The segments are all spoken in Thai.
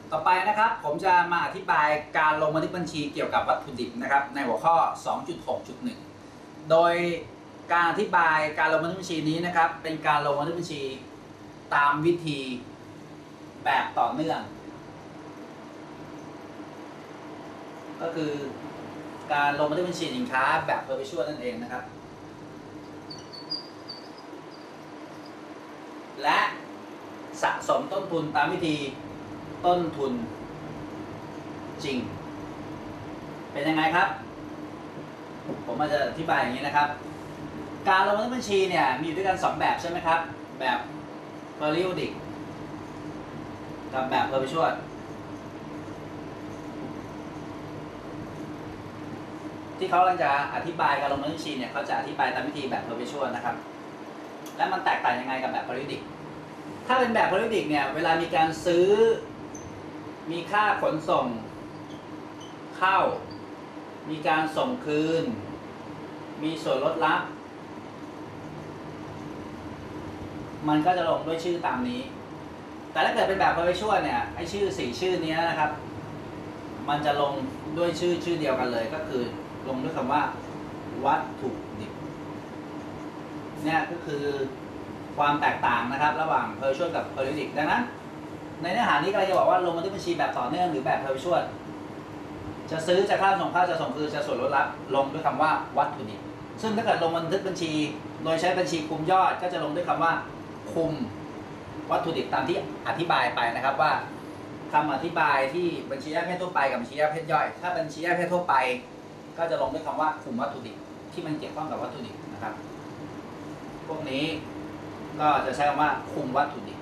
ต่อไปนะครับผมจะมาอธิบายการลงบันทึกบัญชีเกี่ยวกับวัตถุดิบนะครับในหัวข้อ 2.6.1 โดยการอธิบายการลงบันทึกบัญชีนี้นะครับเป็นการลงบันทึกบัญชีตามวิธีแบบต่อเนื่องก็คือการลงบันทึกบัญชีสินค้าแบบ perpetual นั่นเองนะครับและสะสมต้นทุนตามวิธีต้นทุนจริงเป็นยังไงครับผมมาจะอธิบายอย่างนี้นะครับการลงบันทึกบัญชีเนี่ยมีอยู่ด้วยกัน2แบบใช่ไหมครับแบบ periodic กับแบบ perpetual ที่เขากำลังจะอธิบายการลงบันทึกบัญชีเนี่ยเขาจะอธิบายตามวิธีแบบ perpetual นะครับและมันแตกต่างยังไงกับแบบ periodic ถ้าเป็นแบบ periodic เนี่ยเวลามีการซื้อมีค่าขนส่งเข้ามีการส่งคืนมีส่วนลดลับมันก็จะลงด้วยชื่อตามนี้แต่ถ้าเกิดเป็นแบบ perpetual เนี่ยไอ้ชื่อ4ชื่อนี้นะครับมันจะลงด้วยชื่อเดียวกันเลยก็คือลงด้วยคำว่าวัตถุดิบเนี่ยก็คือความแตกต่างนะครับระหว่าง perpetual กับ periodic ดังนั้นในเนื้อหานี้ก็จะบอกว่าลงบันทึกบัญชีแบบต่อเนื่องหรือแบบ perpetual จะซื้อจะค่าส่งค่าจะส่งคืนจะส่วนลดลับลงด้วยคำว่าวัตถุดิบซึ่งถ้าเกิดลงบันทึกบัญชีโดยใช้บัญชีคุมยอดก็จะลงด้วยคำว่าคุมวัตถุดิบตามที่อธิบายไปนะครับว่าคำอธิบายที่บัญชีแยกประเภททั่วไปกับบัญชีแยกประเภทย่อยถ้าบัญชีแยกประเภททั่วไปก็จะลงด้วยคำว่าคุมวัตถุดิบที่มันเกี่ยวข้องกับวัตถุดิบนะครับพวกนี้ก็จะใช้คำว่าคุมวัตถุดิบ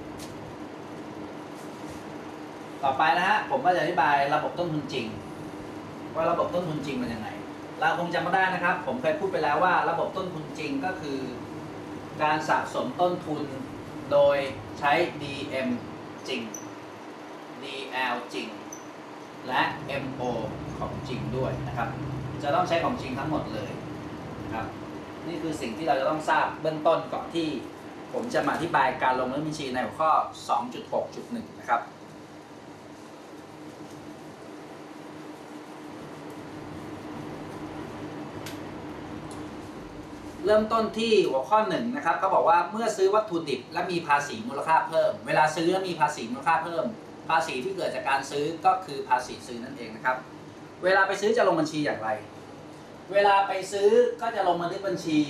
ต่อไปนะฮะผมก็จะอธิบายระบบต้นทุนจริงว่าระบบต้นทุนจริงเป็นยังไงเราคงจำมาได้นะครับผมเคยพูดไปแล้วว่าระบบต้นทุนจริงก็คือการสะสมต้นทุนโดยใช้ DM จริง DL จริงและ MO ของจริงด้วยนะครับจะต้องใช้ของจริงทั้งหมดเลยนะครับนี่คือสิ่งที่เราจะต้องทราบเบื้องต้นก่อนที่ผมจะมาอธิบายการลงบันทึกบัญชีในหัวข้อ 2.6.1 นะครับเริ่มต้นที่หัวข้อ1นะครับเขาบอกว่าเมื่อซื้อวัตถุดิบและมีภาษีมูลค่าเพิ่มเวลาซื้อแล้วมีภาษีมูลค่าเพิ่มภาษีที่เกิดจากการซื้อก็คือภาษีซื้อนั่นเองนะครับเวลาไปซื้อจะลงบัญชีอย่างไรเวลาไปซื้อก็จะลงบันทึกบัญชี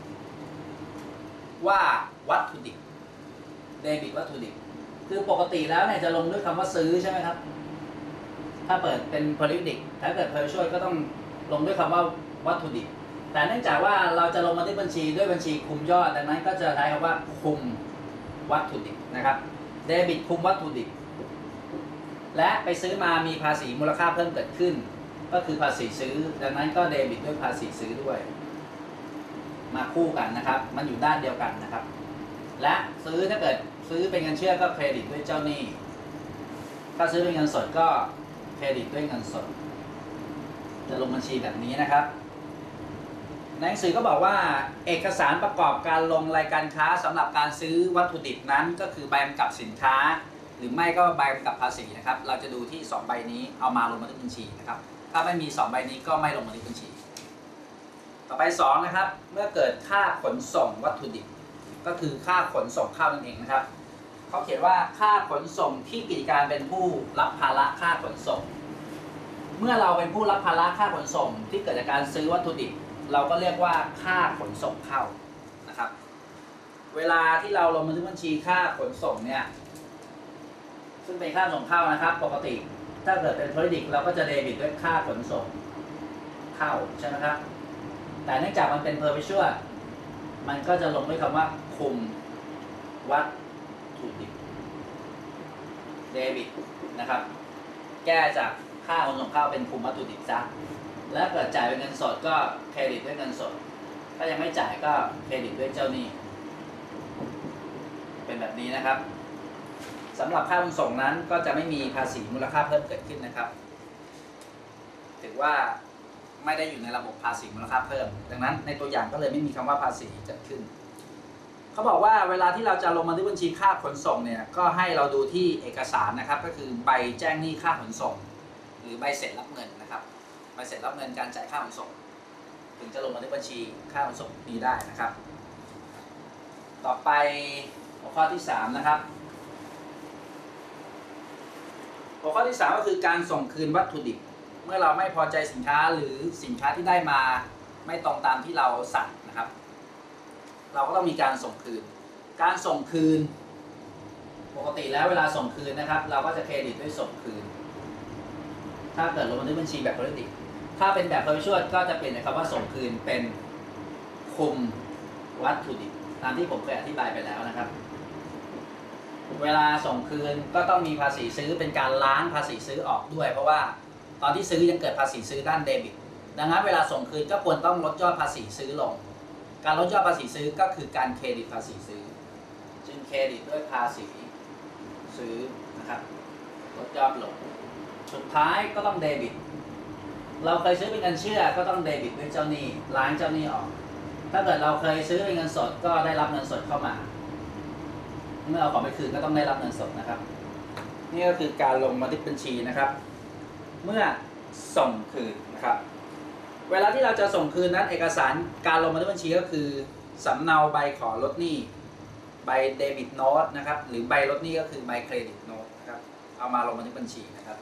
ว่าวัตถุดิบเดบิตวัตถุดิบคือปกติแล้วเนี่ยจะลงด้วยคำว่าซื้อใช่ไหมครับถ้าเปิดเป็น periodic ถ้าเกิด perpetual ก็ต้องลงด้วยคำว่าวัตถุดิบแต่เนื่องจากว่าเราจะลงบันทึกบัญชีด้วยบัญชีคุมยอดดังนั้นก็จะใช้คำว่าคุมวัตถุดิบนะครับเดบิตคุมวัตถุดิบและไปซื้อมามีภาษีมูลค่าเพิ่มเกิดขึ้นก็คือภาษีซื้อดังนั้นก็เดบิตด้วยภาษีซื้อด้วยมาคู่กันนะครับมันอยู่ด้านเดียวกันนะครับและซื้อถ้าเกิดซื้อเป็นเงินเชื่อก็เครดิตด้วยเจ้าหนี้ถ้าซื้อเป็นเงินสดก็เครดิตด้วยเงินสดจะลงบัญชีแบบนี้นะครับในหนังสือก็บอกว่าเอกสารประกอบการลงรายการค้าสำหรับการซื้อวัตถุดิบนั้นก็คือใบกำกับสินค้าหรือไม่ก็ใบกำกับภาษีนะครับเราจะดูที่2ใบนี้เอามาลงบันทึกบัญชีนะครับถ้าไม่มี2ใบนี้ก็ไม่ลงบันทึกบัญชีต่อไป2นะครับเมื่อเกิดค่าขนส่งวัตถุดิบก็คือค่าขนส่งเข้านั่นเองนะครับเขาเขียนว่าค่าขนส่งที่กิจการเป็นผู้รับภาระค่าขนส่งเมื่อเราเป็นผู้รับภาระค่าขนส่งที่เกิดจากการซื้อวัตถุดิบเราก็เรียกว่าค่าขนส่งเข้านะครับเวลาที่เราลงบันทึกบัญชีค่าขนส่งเนี่ยซึ่งเป็นค่าส่งเข้านะครับปกติถ้าเกิดเป็น periodic เราก็จะเดบิตด้วยค่าขนส่งเข้าใช่ไหมครับแต่เนื่องจากมันเป็น perpetual มันก็จะลงด้วยคำว่าคุมวัตถุดิบเดบิตนะครับแก้จากค่าขนส่งเข้าเป็นคุมวัตถุดิบซะแล้วเกิดจ่ายเป็นเงินสดก็เครดิตด้วยเงินสดถ้ายังไม่จ่ายก็เครดิตด้วยเจ้าหนี้เป็นแบบนี้นะครับสำหรับค่าขนส่งนั้นก็จะไม่มีภาษีมูลค่าเพิ่มเกิดขึ้นนะครับถือว่าไม่ได้อยู่ในระบบภาษีมูลค่าเพิ่มดังนั้นในตัวอย่างก็เลยไม่มีคำว่าภาษีเกิดขึ้นเขาบอกว่าเวลาที่เราจะลงบันทึกบัญชีค่าขนส่งเนี่ยก็ให้เราดูที่เอกสารนะครับก็คือใบแจ้งหนี้ค่าขนส่งหรือใบเสร็จรับเงินนะครับใบเสร็จรับเงินการจ่ายค่าขนส่งถึงจะลงบันทึกบัญชีค่าขนส่งนี้ได้นะครับต่อไปหัวข้อที่3นะครับหัวข้อที่3ก็คือการส่งคืนวัตถุดิบเมื่อเราไม่พอใจสินค้าหรือสินค้าที่ได้มาไม่ตรงตามที่เราสั่งนะครับเราก็ต้องมีการส่งคืนการส่งคืนปกติแล้วเวลาส่งคืนนะครับเราก็จะเครดิตด้วยส่งคืนถ้าเกิดลงบันทึกบัญชีแบบ periodic ถ้าเป็นแบบ perpetual ก็จะเปลี่ยนคำว่าส่งคืนเป็นคุมวัตถุดิบตามที่ผมเคยอธิบายไปแล้วนะครับเวลาส่งคืนก็ต้องมีภาษีซื้อเป็นการล้างภาษีซื้อออกด้วยเพราะว่าตอนที่ซื้อยังเกิดภาษีซื้อด้านเดบิตดังนั้นเวลาส่งคืนก็ควรต้องลดยอดภาษีซื้อลงการลดยอดภาษีซื้อก็คือการเครดิตภาษีซื้อจึงเครดิตด้วยภาษีซื้อนะครับลดยอดลงสุดท้ายก็ต้องเดบิตเราเคยซื้อเป็นเงินเชื่อก็ต้องเดบิตด้วยเจ้าหนี้ล้างเจ้าหนี้ออกถ้าเกิดเราเคยซื้อเป็นเงินสดก็ได้รับเงินสดเข้ามาเมื่อเอาของไปคืนก็ต้องได้รับเงินสดนะครับนี่ก็คือการลงบันทึกบัญชีนะครับเมื่อส่งคืนนะครับเวลาที่เราจะส่งคืนนั้นเอกสารการลงบันทึกบัญชีก็คือสำเนาใบขอลดหนี้ใบเดบิตโน้ตนะครับหรือใบลดหนี้ก็คือใบเครดิตโน้ตนะครับเอามาลงบันทึกบัญชีนะครับ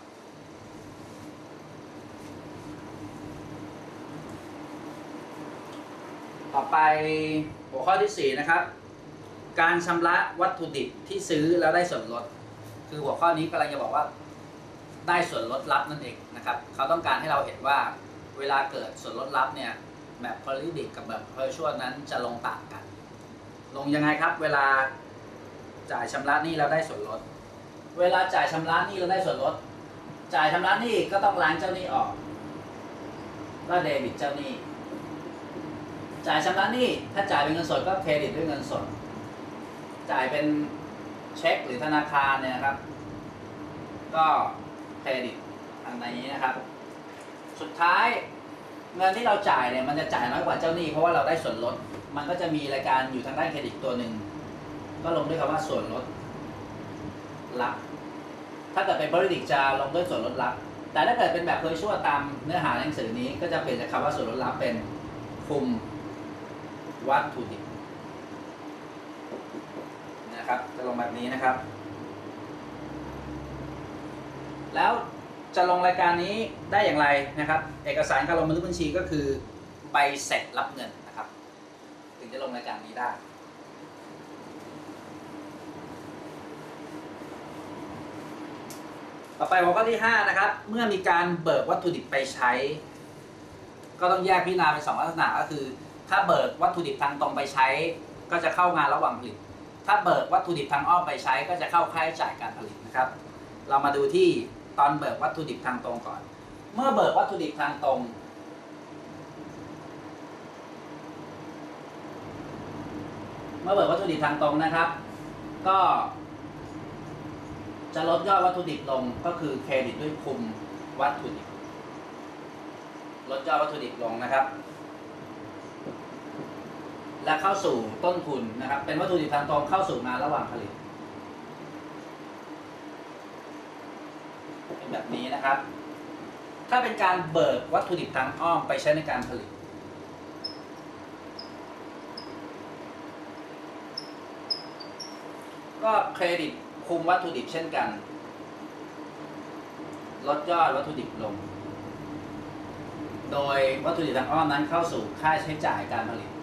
ต่อไปหัวข้อที่4นะครับการชำระวัตถุดิบที่ซื้อแล้วได้ส่วนลดคือหัวข้อนี้กำลังจะบอกว่าได้ส่วนลดลับนั่นเองนะครับเขาต้องการให้เราเห็นว่าเวลาเกิดส่วนลดลับเนี่ยแบบ periodic กับแบบ perpetual นั้นจะลงต่างกันลงยังไงครับเวลาจ่ายชำระหนี้แล้วได้ส่วนลดเวลาจ่ายชำระหนี้แล้วได้ส่วนลดจ่ายชำระหนี้ก็ต้องล้างเจ้าหนี้ออกก็เดบิตเจ้าหนี้จ่ายชำระหนี้ถ้าจ่ายเป็นเงินสดก็เครดิตด้วยเงินสดจ่ายเป็นเช็คหรือธนาคารเนี่ยครับก็เครดิตอันนี้นะครับสุดท้ายเงินที่เราจ่ายเนี่ยมันจะจ่ายน้อยกว่าเจ้าหนี้เพราะว่าเราได้ส่วนลดมันก็จะมีรายการอยู่ทางด้านเครดิตตัวหนึ่งก็ลงด้วยคำว่าส่วนลดลับถ้าเกิดเป็น periodic จะลงด้วยส่วนลดลับแต่ถ้าเกิดเป็นแบบ perpetual ตามเนื้อหาหนังสือนี้ก็จะเปลี่ยนจากคำว่าส่วนลดลับเป็นคุมวัตถุดิบนะครับจะลงแบบนี้นะครับแล้วจะลงรายการนี้ได้อย่างไรนะครับเอกสารการลงบันทึกบัญชีก็คือใบเสร็จรับเงินนะครับถึงจะลงรายการนี้ได้ต่อไปหัวข้อที่5นะครับเมื่อมีการเบิกวัตถุดิบไปใช้ก็ต้องแยกพิจารณาเป็น2ลักษณะก็คือถ้าเบิกวัตถุดิบทางตรงไปใช้ก็จะเข้างานระหว่างผลิตถ้าเบิกวัตถุดิบทางอ้อมไปใช้ก็จะเข้าค่าใช้จ่ายการผลิตนะครับเรามาดูที่ตอนเบิกวัตถุดิบทางตรงก่อนเมื่อเบิกวัตถุดิบทางตรงนะครับก็จะลดยอดวัตถุดิบลงก็คือเครดิตด้วยคุมวัตถุดิบลดยอดวัตถุดิบลงนะครับและเข้าสู่ต้นทุนนะครับเป็นวัตถุดิบทางตรงเข้าสู่งานระหว่างผลิตเป็นแบบนี้นะครับถ้าเป็นการเบิกวัตถุดิบทางอ้อมไปใช้ในการผลิตก็เครดิตคุมวัตถุดิบเช่นกันลดยอดวัตถุดิบลงโดยวัตถุดิบทางอ้อมนั้นเข้าสู่ค่าใช้จ่ายการผลิต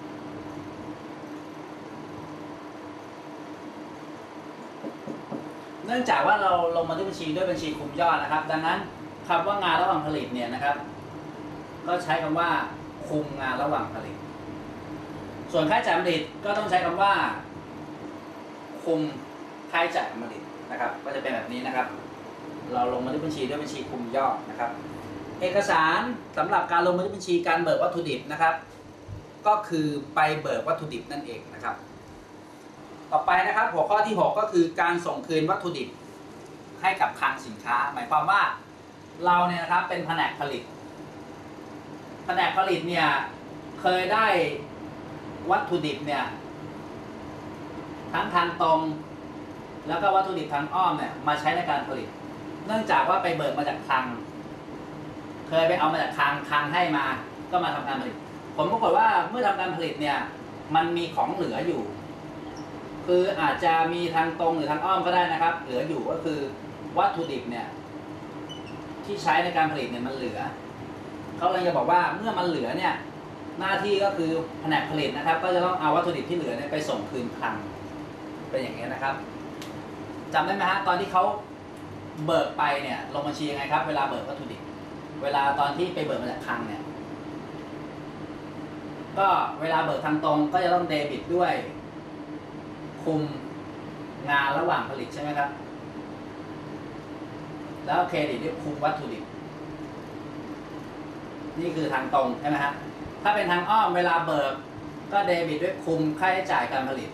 เนื่องจากว่าเราลงบันทึกบัญชีด้วยบัญชีคุมยอดนะครับดังนั้นคำว่างานระหว่างผลิตเนี่ยนะครับก็ใช้คำว่าคุมงานระหว่างผลิตส่วนค่าใช้จ่ายผลิตก็ต้องใช้คำว่าคุมค่าใช้จ่ายผลิตนะครับก็จะเป็นแบบนี้นะครับเราลงบันทึกบัญชีด้วยบัญชีคุมยอดนะครับเอกสารสำหรับการลงบันทึกบัญชีการเบิกวัตถุดิบนะครับก็คือไปเบิกวัตถุดิบนั่นเองนะครับต่อไปนะครับหัวข้อที่6ก็คือการส่งคืนวัตถุดิบให้กับคลังสินค้าหมายความว่าเราเนี่ยนะครับเป็นแผนกผลิตเนี่ยเคยได้วัตถุดิบเนี่ยทั้งทางตรงแล้วก็วัตถุดิบทางอ้อมเนี่ยมาใช้ในการผลิต เนื่องจากว่าไปเบิกมาจากคลังเคยไปเอามาจากคลังให้มาก็มาทำการผลิตผลปรากฏว่าเมื่อทำการผลิตเนี่ยมันมีของเหลืออยู่คืออาจจะมีทางตรงหรือทางอ้อมก็ได้นะครับเหลืออยู่ก็คือวัตถุดิบเนี่ยที่ใช้ในการผลิตเนี่ยมันเหลือเขาเลยจะบอกว่าเมื่อมันเหลือเนี่ยหน้าที่ก็คือแผนกผลิตนะครับก็จะต้องเอาวัตถุดิบที่เหลือเนี่ยไปส่งคืนคลังเป็นอย่างนี้นะครับจำได้ไหมฮะตอนที่เขาเบิกไปเนี่ยลงบัญชียังไงครับเวลาเบิกวัตถุดิบเวลาตอนที่ไปเบิกมาจากคลังเนี่ยก็เวลาเบิกทางตรงก็จะต้องเดบิตด้วยคุมงานระหว่างผลิตใช่ไหมครับแล้วเครดิตด้วยคุมวัตถุดิบนี่คือทางตรงใช่ไหมฮะถ้าเป็นทางอ้อมเวลาเบิกก็เดบิตด้วยคุมค่าใช้จ่ายการผลิต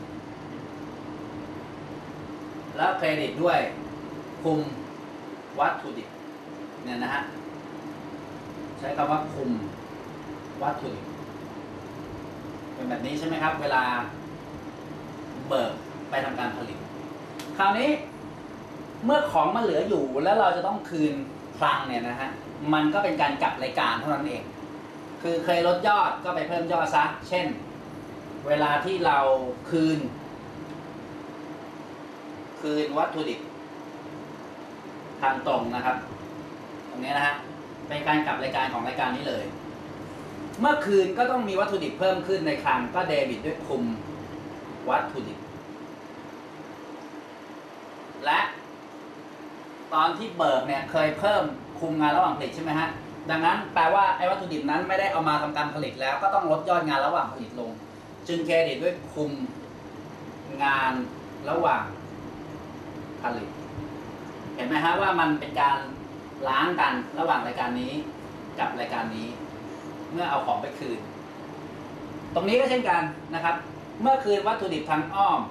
แล้วเครดิตด้วยคุมวัตถุดิบเนี่ยนะฮะใช้คำว่าคุมวัตถุดิบเป็นแบบนี้ใช่ไหมครับเวลาเบิกไปทำการผลิตคราวนี้เมื่อของมันเหลืออยู่แล้วเราจะต้องคืนคลังเนี่ยนะฮะมันก็เป็นการกลับรายการเท่านั้นเองคือเคยลดยอดก็ไปเพิ่มยอดซะเช่นเวลาที่เราคืนวัตถุดิบทางตรงนะครับตรงนี้นะฮะเป็นการกลับรายการของรายการนี้เลยเมื่อคืนก็ต้องมีวัตถุดิบเพิ่มขึ้นในคลังก็เดบิตด้วยคุมวัตถุดิบและตอนที่เบิกเนี่ยเคยเพิ่มคุมงานระหว่างผลิตใช่ไหมฮะดังนั้นแปลว่าไอ้วัตถุดิบนั้นไม่ได้เอามาทำการผลิตแล้วก็ต้องลดยอดงานระหว่างผลิตลงจึงเครดิตด้วยคุมงานระหว่างผลิตเห็นไหมฮะว่ามันเป็นการล้างกันระหว่างรายการนี้กับรายการนี้เมื่อเอาของไปคืนตรงนี้ก็เช่นกันนะครับเมื่อคืนวัตถุดิบทางอ้อม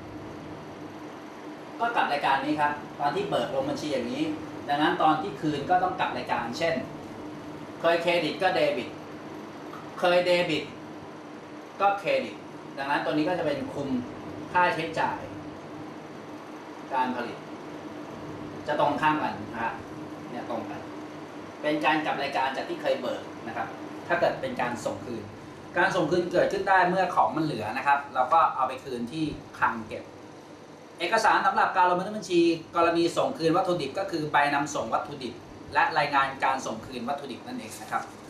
ก็กลับรายการนี้ครับตอนที่เบิกลงบัญชีอย่างนี้ดังนั้นตอนที่คืนก็ต้องกลับรายการเช่นเคยเครดิตก็เดบิตเคยเดบิตก็เครดิตดังนั้นตัวนี้ก็จะเป็นคุมค่าใช้จ่ายการผลิตจะตรงข้ามกันนะครับเนี่ยตรงกันเป็นการกลับรายการจากที่เคยเบิกนะครับถ้าเกิดเป็นการส่งคืนการส่งคืนเกิดขึ้นได้เมื่อของมันเหลือนะครับเราก็เอาไปคืนที่คลังเก็บเอกสารสำหรับการลงบันทึกบัญชีกรณีส่งคืนวัตถุดิบก็คือใบนำส่งวัตถุดิบและรายงานการส่งคืนวัตถุดิบนั่นเองนะครับ